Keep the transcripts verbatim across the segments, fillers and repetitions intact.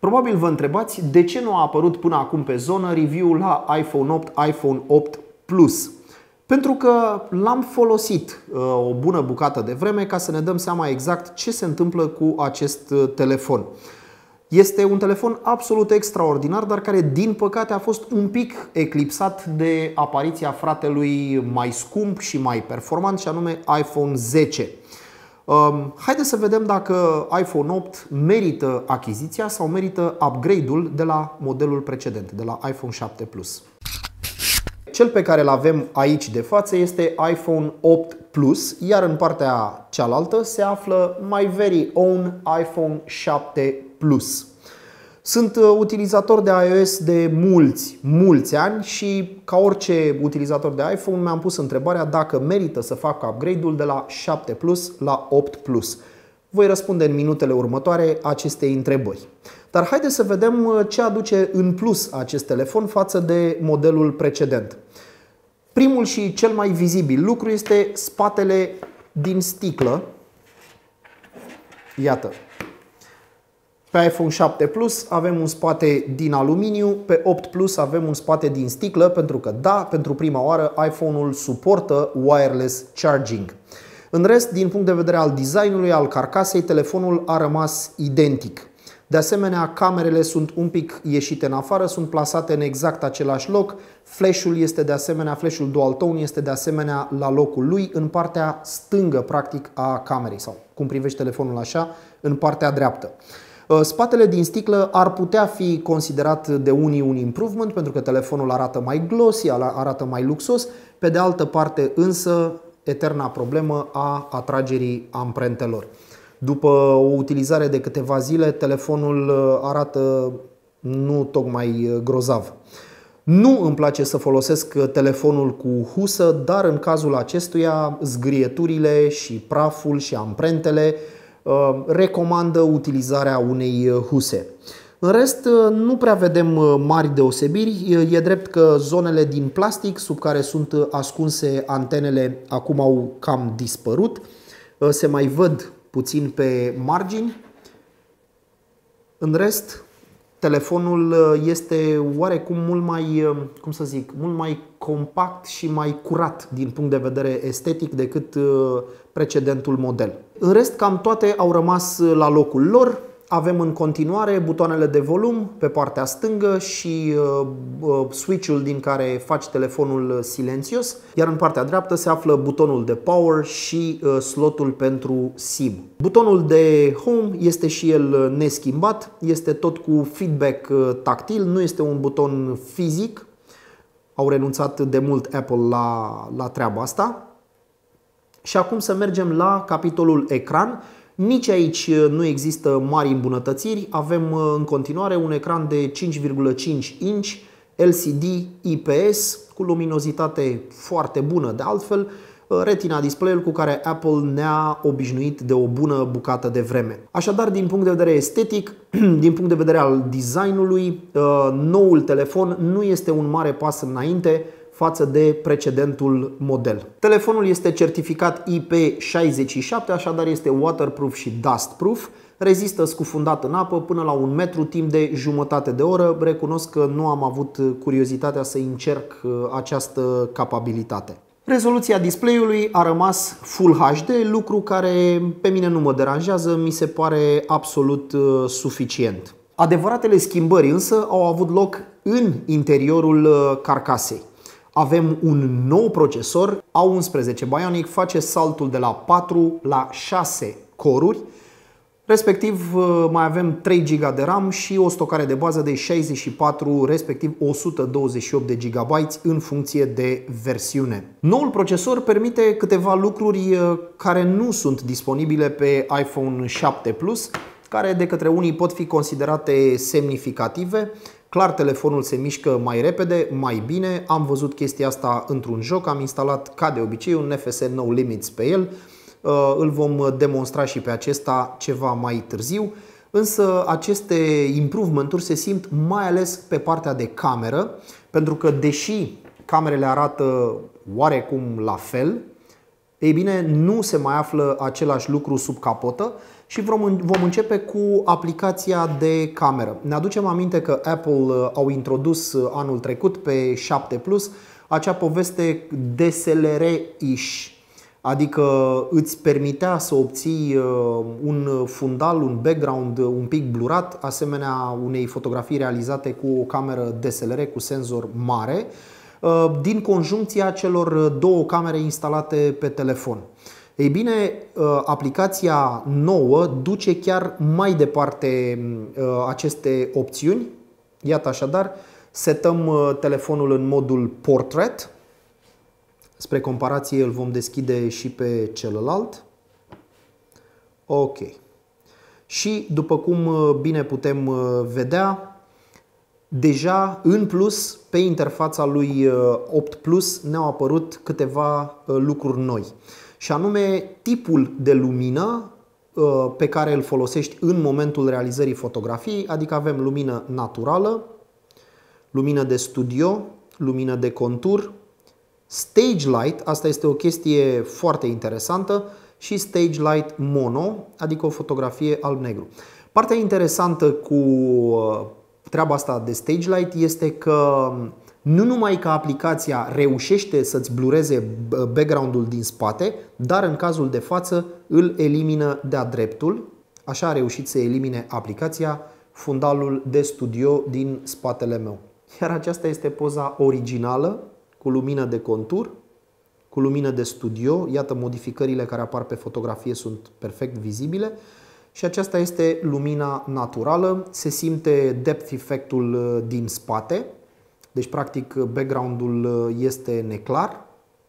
Probabil vă întrebați de ce nu a apărut până acum pe zonă review-ul la iPhone opt, iPhone opt Plus. Pentru că l-am folosit o bună bucată de vreme ca să ne dăm seama exact ce se întâmplă cu acest telefon. Este un telefon absolut extraordinar, dar care din păcate a fost un pic eclipsat de apariția fratelui mai scump și mai performant, și anume iPhone zece. Haideți să vedem dacă iPhone opt merită achiziția sau merită upgrade-ul de la modelul precedent, de la iPhone șapte Plus. Cel pe care îl avem aici de față este iPhone opt Plus, iar în partea cealaltă se află my very own iPhone șapte Plus. Sunt utilizator de iOS de mulți, mulți ani și ca orice utilizator de iPhone mi-am pus întrebarea dacă merită să fac upgrade-ul de la șapte Plus la opt Plus. Voi răspunde în minutele următoare acestei întrebări. Dar haideți să vedem ce aduce în plus acest telefon față de modelul precedent. Primul și cel mai vizibil lucru este spatele din sticlă. Iată. Pe iPhone șapte Plus avem un spate din aluminiu, pe opt Plus avem un spate din sticlă, pentru că da, pentru prima oară iPhone-ul suportă wireless charging. În rest, din punct de vedere al designului, al carcasei, telefonul a rămas identic. De asemenea, camerele sunt un pic ieșite în afară, sunt plasate în exact același loc. Flash-ul este de asemenea, flash-ul dual tone este de asemenea la locul lui, în partea stângă, practic, a camerei, sau cum privești telefonul așa, în partea dreaptă. Spatele din sticlă ar putea fi considerat de unii un improvement, pentru că telefonul arată mai glossy, arată mai luxos. Pe de altă parte însă, eterna problemă a atragerii amprentelor. După o utilizare de câteva zile, telefonul arată nu tocmai grozav. Nu îmi place să folosesc telefonul cu husă, dar în cazul acestuia zgrieturile și praful și amprentele recomandă utilizarea unei huse. În rest, nu prea vedem mari deosebiri. E drept că zonele din plastic sub care sunt ascunse antenele acum au cam dispărut. Se mai văd puțin pe margini. În rest, telefonul este oarecum mult mai, cum să zic, mult mai compact și mai curat din punct de vedere estetic decât precedentul model. În rest, cam toate au rămas la locul lor. Avem în continuare butoanele de volum pe partea stângă și uh, switch-ul din care faci telefonul silențios, iar în partea dreaptă se află butonul de power și uh, slotul pentru SIM. Butonul de home este și el neschimbat, este tot cu feedback tactil, nu este un buton fizic. Au renunțat de mult Apple la, la treaba asta. Și acum să mergem la capitolul ecran. Nici aici nu există mari îmbunătățiri. Avem în continuare un ecran de cinci virgulă cinci inch L C D I P S cu luminozitate foarte bună de altfel, Retina display-ul cu care Apple ne-a obișnuit de o bună bucată de vreme. Așadar, din punct de vedere estetic, din punct de vedere al designului, noul telefon nu este un mare pas înainte față de precedentul model. Telefonul este certificat I P șaizeci și șapte, așadar este waterproof și dustproof. Rezistă scufundat în apă până la un metru timp de jumătate de oră. Recunosc că nu am avut curiozitatea să încerc această capabilitate. Rezoluția display-ului a rămas Full H D, lucru care pe mine nu mă deranjează, mi se pare absolut suficient. Adevăratele schimbări însă au avut loc în interiorul carcasei. Avem un nou procesor, A unsprezece Bionic, face saltul de la patru la șase coruri. Respectiv mai avem trei giga de RAM și o stocare de bază de șaizeci și patru, respectiv o sută douăzeci și opt de gigabyte în funcție de versiune. Noul procesor permite câteva lucruri care nu sunt disponibile pe iPhone șapte Plus, care de către unii pot fi considerate semnificative. Clar, telefonul se mișcă mai repede, mai bine. Am văzut chestia asta într-un joc, am instalat ca de obicei un N F S No Limits pe el. Îl vom demonstra și pe acesta ceva mai târziu. Însă aceste improvement-uri se simt mai ales pe partea de cameră, pentru că deși camerele arată oarecum la fel, ei bine, nu se mai află același lucru sub capotă. și vom, vom începe cu aplicația de cameră. Ne aducem aminte că Apple au introdus anul trecut pe șapte plus acea poveste D S L R-ish, adică îți permitea să obții un fundal, un background un pic blurat, asemenea unei fotografii realizate cu o cameră D S L R cu senzor mare, din conjuncția celor două camere instalate pe telefon. Ei bine, aplicația nouă duce chiar mai departe aceste opțiuni. Iată așadar, setăm telefonul în modul portrait. Spre comparație îl vom deschide și pe celălalt. Ok. Și după cum bine putem vedea, deja în plus pe interfața lui opt plus ne-au apărut câteva lucruri noi. Și anume tipul de lumină pe care îl folosești în momentul realizării fotografiei, adică avem lumină naturală, lumină de studio, lumină de contur, stage light, asta este o chestie foarte interesantă, și stage light mono, adică o fotografie alb-negru. Partea interesantă cu treaba asta de stage light este că nu numai că aplicația reușește să-ți blureze background-ul din spate, dar în cazul de față îl elimină de-a dreptul. Așa a reușit să elimine aplicația fundalul de studio din spatele meu. Iar aceasta este poza originală cu lumină de contur, cu lumină de studio. Iată, modificările care apar pe fotografie sunt perfect vizibile. Și aceasta este lumina naturală. Se simte depth effect-ul din spate. Deci, practic, background-ul este neclar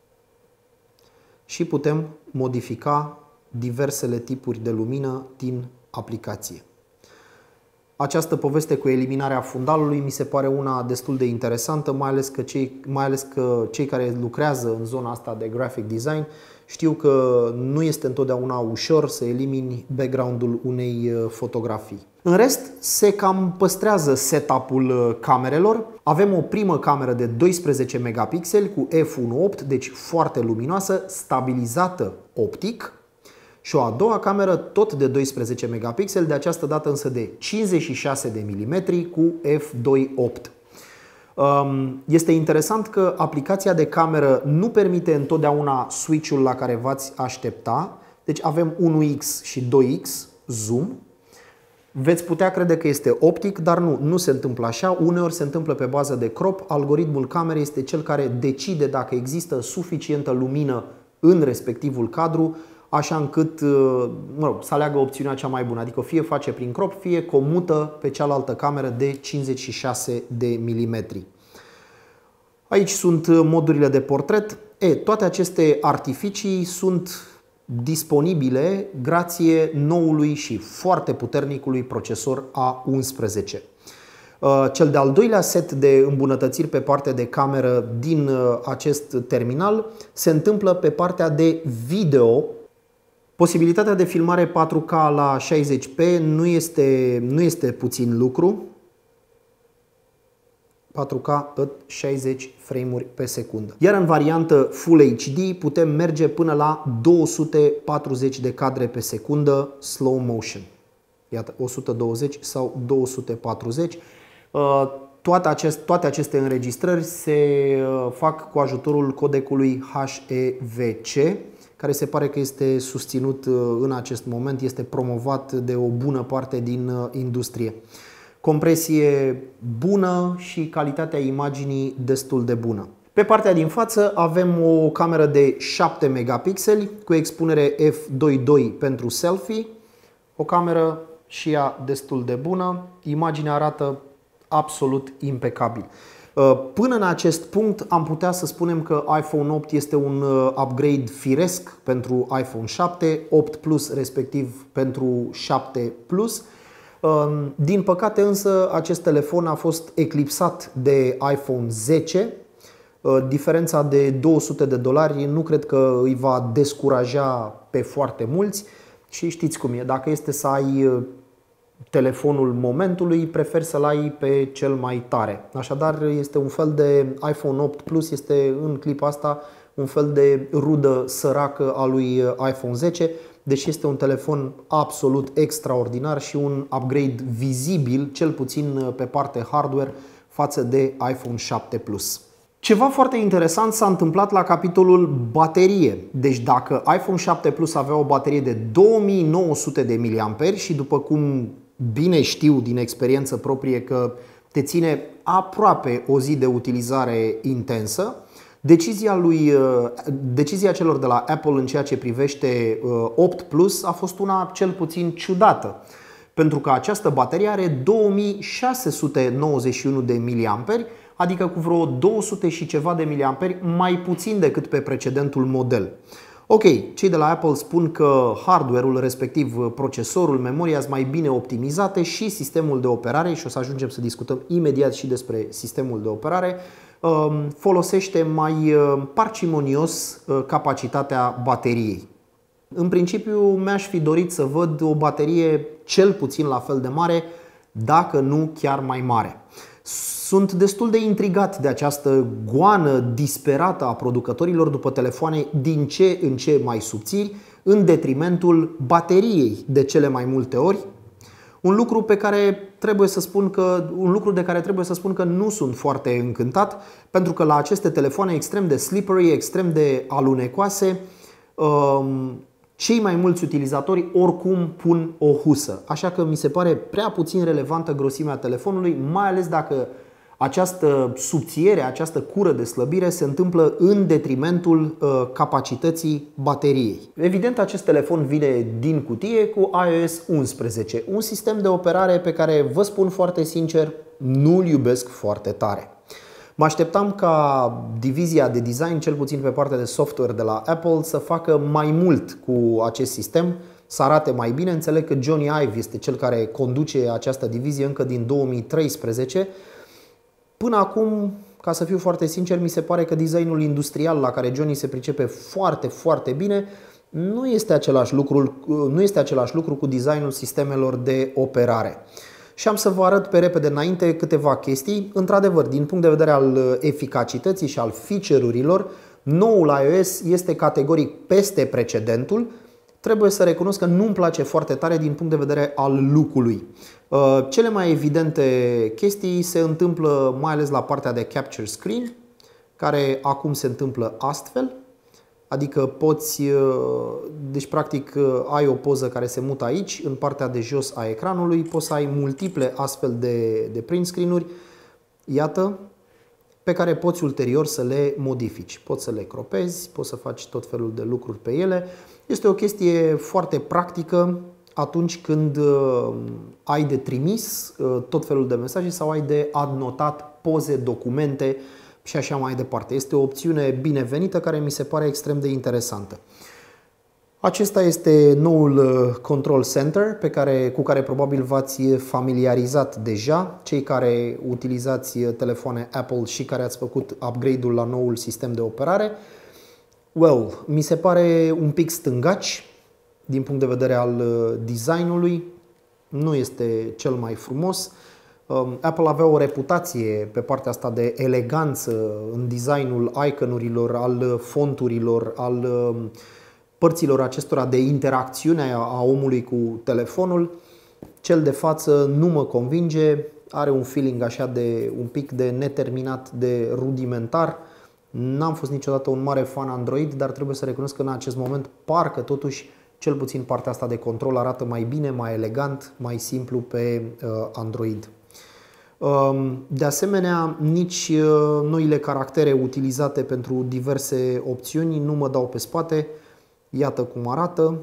și putem modifica diversele tipuri de lumină din aplicație. Această poveste cu eliminarea fundalului mi se pare una destul de interesantă, mai ales că cei, mai ales că cei care lucrează în zona asta de graphic design știu că nu este întotdeauna ușor să elimini background-ul unei fotografii. În rest, se cam păstrează setup-ul camerelor. Avem o primă cameră de doisprezece megapixeli cu f unu punct opt, deci foarte luminoasă, stabilizată optic. Și o a doua cameră tot de doisprezece megapixeli, de această dată însă de cincizeci și șase de milimetri cu f doi punct opt. Este interesant că aplicația de cameră nu permite întotdeauna switch-ul la care v-ați aștepta. Deci avem unu x și doi x zoom. Veți putea crede că este optic, dar nu, nu se întâmplă așa. Uneori se întâmplă pe bază de crop. Algoritmul camerei este cel care decide dacă există suficientă lumină în respectivul cadru, așa încât mă rog, să aleagă opțiunea cea mai bună. Adică fie face prin crop, fie comută pe cealaltă cameră de cincizeci și șase de milimetri. Aici sunt modurile de portret. E, toate aceste artificii sunt disponibile grație noului și foarte puternicului procesor A unsprezece. Cel de-al doilea set de îmbunătățiri pe partea de cameră din acest terminal se întâmplă pe partea de video. Posibilitatea de filmare patru K la șaizeci p nu este, nu este puțin lucru. patru K șaizeci frame-uri pe secundă. Iar în variantă Full H D putem merge până la două sute patruzeci de cadre pe secundă slow motion. Iată, o sută douăzeci sau două sute patruzeci. Toate, acest, toate aceste înregistrări se fac cu ajutorul codecului H E V C, care se pare că este susținut în acest moment, este promovat de o bună parte din industrie. Compresie bună și calitatea imaginii destul de bună. Pe partea din față avem o cameră de șapte megapixeli cu expunere f doi punct doi pentru selfie. O cameră și ea destul de bună. Imaginea arată absolut impecabil. Până în acest punct am putea să spunem că iPhone opt este un upgrade firesc pentru iPhone șapte, opt plus respectiv pentru șapte plus. Din păcate însă acest telefon a fost eclipsat de iPhone zece. Diferența de două sute de dolari nu cred că îi va descuraja pe foarte mulți. Și știți cum e, dacă este să ai telefonul momentului, preferi să-l ai pe cel mai tare. Așadar, este un fel de iPhone opt plus, este în clipa asta un fel de rudă săracă a lui iPhone zece. deși este un telefon absolut extraordinar și un upgrade vizibil, cel puțin pe partea hardware, față de iPhone șapte Plus. Ceva foarte interesant s-a întâmplat la capitolul baterie. Deci dacă iPhone șapte Plus avea o baterie de două mii nouă sute de miliamperi și după cum bine știu din experiență proprie că te ține aproape o zi de utilizare intensă, decizia, lui, decizia celor de la Apple în ceea ce privește opt Plus a fost una cel puțin ciudată. Pentru că această baterie are două mii șase sute nouăzeci și unu de miliamperi, adică cu vreo două sute și ceva de miliamperi mai puțin decât pe precedentul model. Ok, cei de la Apple spun că hardware-ul, respectiv procesorul, memoria, sunt mai bine optimizate și sistemul de operare, și o să ajungem să discutăm imediat și despre sistemul de operare, folosește mai parcimonios capacitatea bateriei. În principiu mi-aș fi dorit să văd o baterie cel puțin la fel de mare, dacă nu chiar mai mare. Sunt destul de intrigat de această goană disperată a producătorilor după telefoane din ce în ce mai subțiri, în detrimentul bateriei de cele mai multe ori. Un lucru pe care trebuie să spun că un lucru de care trebuie să spun că nu sunt foarte încântat, pentru că la aceste telefoane extrem de slippery, extrem de alunecoase, cei mai mulți utilizatori oricum pun o husă. Așa că mi se pare prea puțin relevantă grosimea telefonului, mai ales dacă această subțiere, această cură de slăbire se întâmplă în detrimentul uh, capacității bateriei. Evident, acest telefon vine din cutie cu iOS unsprezece, un sistem de operare pe care, vă spun foarte sincer, nu-l iubesc foarte tare. Mă așteptam ca divizia de design, cel puțin pe partea de software de la Apple, să facă mai mult cu acest sistem, să arate mai bine. Înțeleg că Jony Ive este cel care conduce această divizie încă din două mii treisprezece. Până acum, ca să fiu foarte sincer, mi se pare că designul industrial la care Jony se pricepe foarte, foarte bine nu este același lucru, nu este același lucru cu designul sistemelor de operare. Și am să vă arăt pe repede înainte câteva chestii. Într-adevăr, din punct de vedere al eficacității și al feature-urilor, noul iOS este categoric peste precedentul. Trebuie să recunosc că nu-mi place foarte tare din punct de vedere al look-ului. Cele mai evidente chestii se întâmplă mai ales la partea de capture screen, care acum se întâmplă astfel. Adică poți, deci practic ai o poză care se mută aici, în partea de jos a ecranului, poți să ai multiple astfel de, de print screen-uri, iată, pe care poți ulterior să le modifici. Poți să le cropezi, poți să faci tot felul de lucruri pe ele. Este o chestie foarte practică atunci când ai de trimis tot felul de mesaje sau ai de adnotat poze, documente și așa mai departe. Este o opțiune binevenită care mi se pare extrem de interesantă. Acesta este noul Control Center pe care, cu care probabil v-ați familiarizat deja, cei care utilizați telefoane Apple și care ați făcut upgrade-ul la noul sistem de operare. Well, mi se pare un pic stângaci din punct de vedere al designului, nu este cel mai frumos. Apple avea o reputație pe partea asta de eleganță în designul iconurilor, al fonturilor, al părților acestora de interacțiune a omului cu telefonul. Cel de față nu mă convinge, are un feeling așa de un pic de neterminat, de rudimentar. N-am fost niciodată un mare fan Android, dar trebuie să recunosc că în acest moment parcă totuși cel puțin partea asta de control arată mai bine, mai elegant, mai simplu pe Android. De asemenea, nici noile caractere utilizate pentru diverse opțiuni nu mă dau pe spate. Iată cum arată.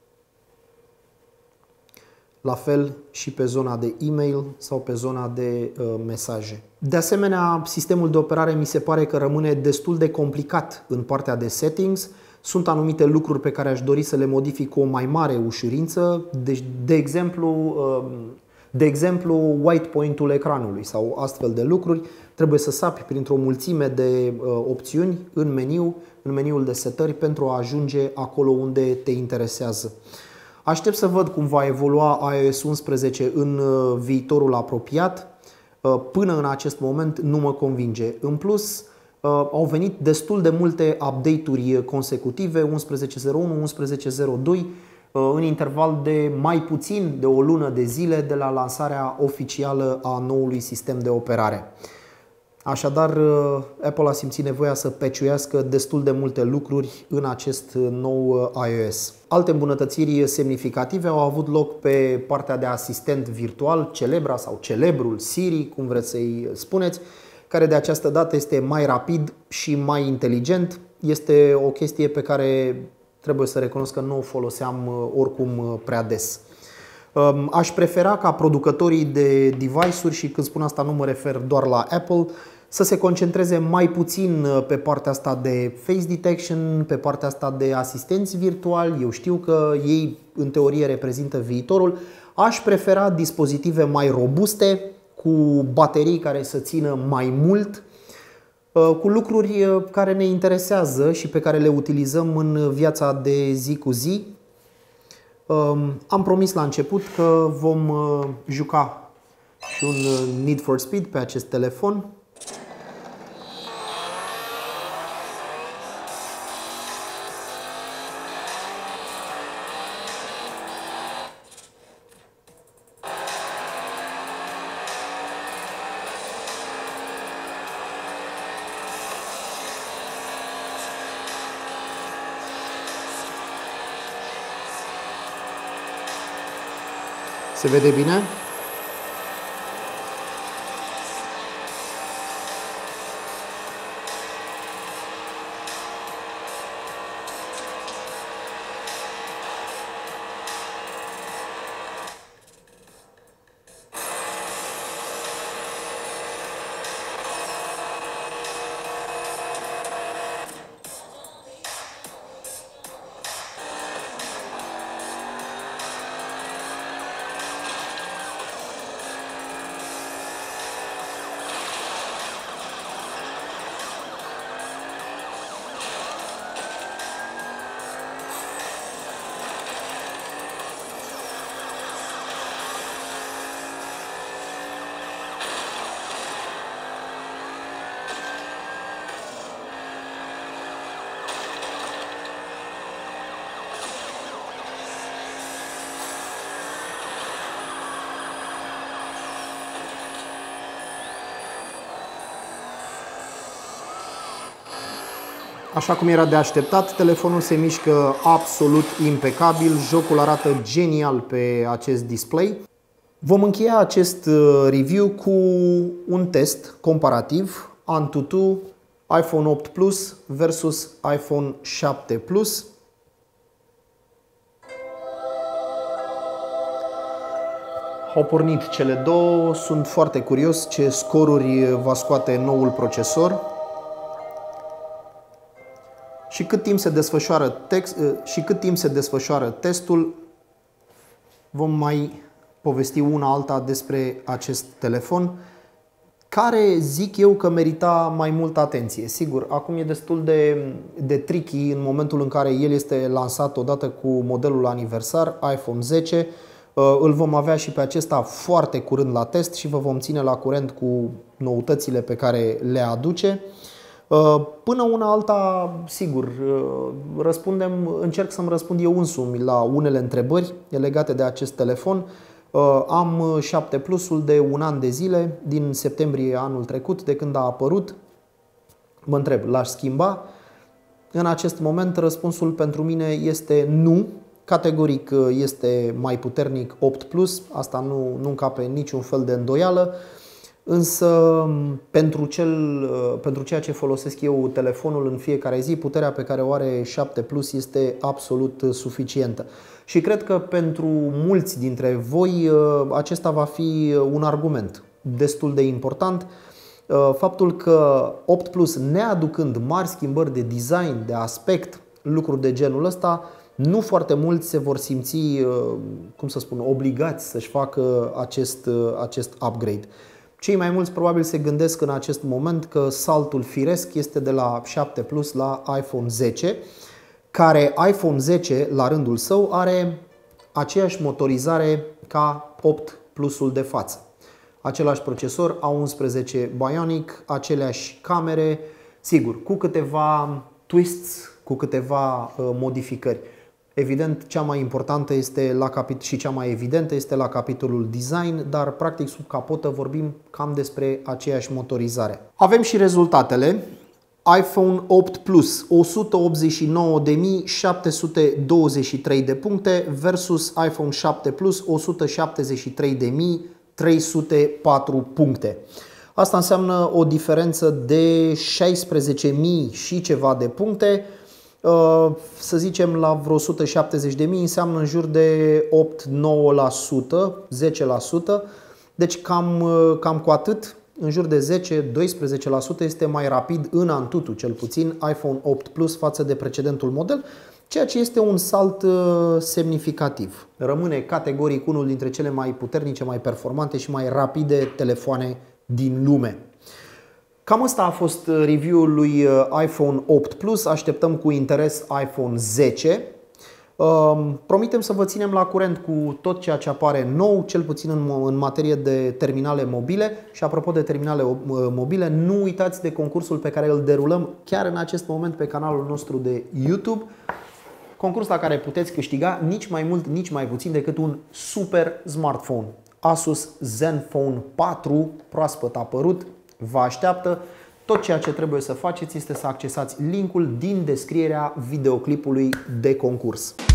La fel și pe zona de e-mail sau pe zona de uh, mesaje. De asemenea, sistemul de operare mi se pare că rămâne destul de complicat în partea de settings. Sunt anumite lucruri pe care aș dori să le modific cu o mai mare ușurință. Deci, de exemplu, uh, de exemplu, white point-ul ecranului sau astfel de lucruri. Trebuie să sapi printr-o mulțime de uh, opțiuni în meniu, în meniul de setări pentru a ajunge acolo unde te interesează. Aștept să văd cum va evolua iOS unsprezece în viitorul apropiat. Până în acest moment nu mă convinge. În plus, au venit destul de multe update-uri consecutive, unsprezece punct zero unu, unsprezece punct zero doi. în interval de mai puțin de o lună de zile de la lansarea oficială a noului sistem de operare. Așadar, Apple a simțit nevoia să peciuiască destul de multe lucruri în acest nou iOS. Alte îmbunătățiri semnificative au avut loc pe partea de asistent virtual, celebra sau celebrul Siri, cum vreți să-i spuneți, care de această dată este mai rapid și mai inteligent. Este o chestie pe care trebuie să recunosc că nu o foloseam oricum prea des. Aș prefera ca producătorii de device-uri, și când spun asta nu mă refer doar la Apple, să se concentreze mai puțin pe partea asta de face detection, pe partea asta de asistenți virtuali. Eu știu că ei în teorie reprezintă viitorul. Aș prefera dispozitive mai robuste, cu baterii care să țină mai mult, cu lucruri care ne interesează și pe care le utilizăm în viața de zi cu zi. Am promis la început că vom juca și un Need for Speed pe acest telefon. Se vede bine? Așa cum era de așteptat, telefonul se mișcă absolut impecabil, jocul arată genial pe acest display. Vom încheia acest review cu un test comparativ Antutu iPhone opt Plus versus iPhone șapte Plus. Au pornit cele două, sunt foarte curios ce scoruri va scoate noul procesor. Și cât timp se desfășoară text, și cât timp se desfășoară testul, vom mai povesti una alta despre acest telefon, care zic eu că merita mai multă atenție. Sigur, acum e destul de, de tricky în momentul în care el este lansat odată cu modelul aniversar, iPhone zece. Îl vom avea și pe acesta foarte curând la test și vă vom ține la curent cu noutățile pe care le aduce. Până una alta, sigur, răspundem, încerc să-mi răspund eu însumi la unele întrebări legate de acest telefon. Am șapte Plus-ul de un an de zile, din septembrie anul trecut, de când a apărut. Mă întreb, l-aș schimba? În acest moment răspunsul pentru mine este nu. Categoric este mai puternic opt Plus, asta nu, nu încape niciun fel de îndoială. Însă pentru, cel, pentru ceea ce folosesc eu telefonul în fiecare zi, puterea pe care o are șapte Plus este absolut suficientă. Și cred că pentru mulți dintre voi acesta va fi un argument destul de important. Faptul că opt Plus, neaducând mari schimbări de design, de aspect, lucruri de genul ăsta, nu foarte mulți se vor simți, cum să spun, obligați să-și facă acest, acest upgrade. Cei mai mulți probabil se gândesc în acest moment că saltul firesc este de la șapte Plus la iPhone zece, care iPhone zece la rândul său are aceeași motorizare ca opt Plus-ul de față. Același procesor A unsprezece Bionic, aceleași camere, sigur, cu câteva twists, cu câteva modificări. Evident, cea mai importantă este la capit- și cea mai evidentă este la capitolul design, dar practic sub capotă vorbim cam despre aceeași motorizare. Avem și rezultatele. iPhone opt Plus, o sută optzeci și nouă de mii șapte sute douăzeci și trei de puncte versus iPhone șapte Plus, o sută șaptezeci și trei de mii trei sute patru puncte. Asta înseamnă o diferență de șaisprezece mii și ceva de puncte. Să zicem la vreo o sută șaptezeci de mii înseamnă în jur de opt nouă la sută, zece la sută. Deci cam, cam cu atât, în jur de zece doisprezece la sută este mai rapid în Antutu, cel puțin, iPhone opt Plus față de precedentul model, ceea ce este un salt semnificativ. Rămâne categoric unul dintre cele mai puternice, mai performante și mai rapide telefoane din lume. Cam asta a fost review-ul lui iPhone opt Plus. Așteptăm cu interes iPhone zece. Promitem să vă ținem la curent cu tot ceea ce apare nou, cel puțin în materie de terminale mobile. Și apropo de terminale mobile, nu uitați de concursul pe care îl derulăm chiar în acest moment pe canalul nostru de YouTube. Concurs la care puteți câștiga nici mai mult, nici mai puțin decât un super smartphone. Asus Zenfone patru, proaspăt apărut, vă așteaptă. Tot ceea ce trebuie să faceți este să accesați linkul din descrierea videoclipului de concurs.